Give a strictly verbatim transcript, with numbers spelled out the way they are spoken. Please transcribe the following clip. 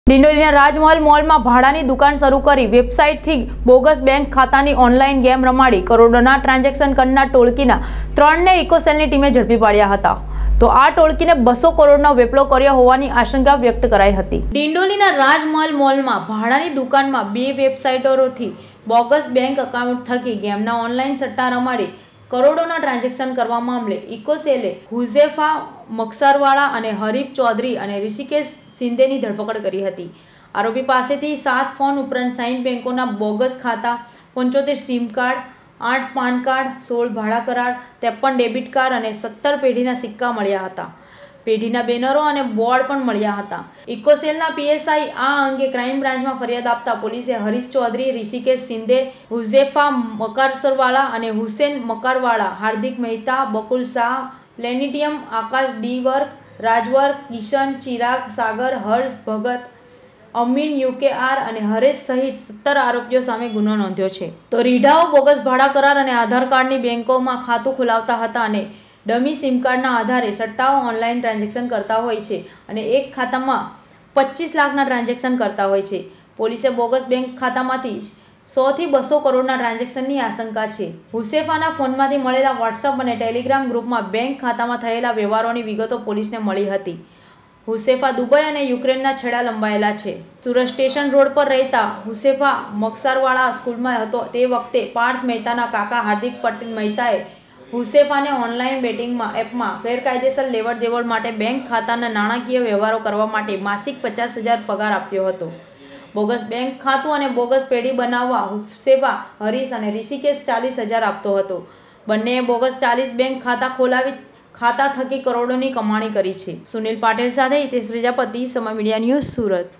ડિંડોલીના રાજમહલ મોલમાં ભાડાની દુકાન શરૂ કરી વેબસાઇટથી બોગસ બેંક ખાતાની ઓનલાઈન ગેમ રમાડી કરોડોના ટ્રાન્ઝેક્શન કરનાર ટોળકીના ત્રણને ઇકોસેલની ટીમે ઝડપી પાડ્યા હતા। તો આ ટોળકીને બસો કરોડનો વેપલો કર્યો હોવાની આશંકા વ્યક્ત કરાઈ હતી। ડિંડોલીના રાજમહલ મોલમાં ભાડાની દુકાનમાં બે વેબસાઇટોથી બોગસ બેંક એકાઉન્ટ થકી ગેમના ઓનલાઈન સટ્ટા રમાડી કરોડોના ટ્રાન્ઝેક્શન કરવા મામલે ઇકોસેલે હુઝેફા મકસરવાળા અને હરીફ ચૌધરી અને ઋષિકેશ શિંદેની ધરપકડ કરી હતી। આરોપી પાસેથી સાત ફોન ઉપરાંત સાઈઠ બેંકોના બોગસ ખાતા, પંચોતેર સિમ કાર્ડ, આઠ પાન કાર્ડ, સોળ ભાડા કરાર, ત્રેપન ડેબિટ કાર્ડ અને સત્તર પેઢીના સિક્કા મળ્યા હતા। પેઢીના બેનરો અને બોર્ડ પણ મળ્યા હતા। ઇકોસેલના પીએસઆઈ આ અંગે ક્રાઇમ બ્રાન્ચમાં ફરિયાદ આપતા પોલીસે હરીશ ચૌધરી, ઋષિકેશ શિંદે, હુઝેફા મકરસરવાળા અને હુસેન મકરવાળા, હાર્દિક મહેતા, બકુલ શાહ, પ્લેનેટિયમ, આકાશ ડી વર્ક, રાજવર્ક, કિશન, ચિરાગ, સાગર, હર્ષ ભગત, અમીન યુકેઆર અને હરેશ સહિત સત્તર આરોપીઓ સામે ગુનો નોંધ્યો છે। તો રીઢાઓ બોગસ ભાડા કરાર અને આધાર કાર્ડની બેંકોમાં ખાતું ખોલાવતા હતા અને ડમી સિમ કાર્ડના આધારે સટ્ટાઓ ઓનલાઈન ટ્રાન્ઝેક્શન કરતા હોય છે અને એક ખાતામાં પચીસ લાખના ટ્રાન્ઝેક્શન કરતા હોય છે। પોલીસે બોગસ બેંક ખાતામાંથી સો થી બસો કરોડના ટ્રાન્ઝેક્શનની આશંકા છે। હુસેફાના ફોનમાંથી મળેલા વોટ્સઅપ અને ટેલિગ્રામ ગ્રુપમાં બેંક ખાતામાં થયેલા વ્યવહારોની વિગતો પોલીસને મળી હતી। હુસેફા દુબઈ અને યુક્રેનના છેડા લંબાયેલા છે। સુરત સ્ટેશન રોડ પર રહેતા હુસેફા મકસરવાળા સ્કૂલમાં હતો તે વખતે પાર્થ મહેતાના કાકા હાર્દિક પટેલ મહેતાએ હુસેફાને ઓનલાઈન બેટિંગમાં એપમાં ગેરકાયદેસર લેવડ દેવડ માટે બેંક ખાતાના નાણાકીય વ્યવહારો કરવા માટે માસિક પચાસ હજાર પગાર આપ્યો હતો। બોગસ બેંક ખાતું અને બોગસ પેઢી બનાવવા હુસેફા હરીશ અને ઋષિકેશ ચાલીસ હજાર આપતો હતો। બંનેએ બોગસ ચાલીસ બેંક ખાતા ખોલાવી ખાતા થકી કરોડોની કમાણી કરી છે। સુનિલ પાટીલ સાથે હિતેશ પ્રજાપતિ, સમય મીડિયા ન્યૂઝ, સુરત।